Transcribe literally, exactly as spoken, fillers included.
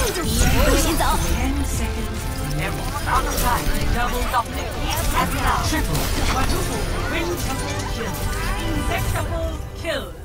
我先走。 Ten seconds. Everyone out of time. Double dominate. And now. Triple. Quadruple. Quintuple kill. Insectable kill.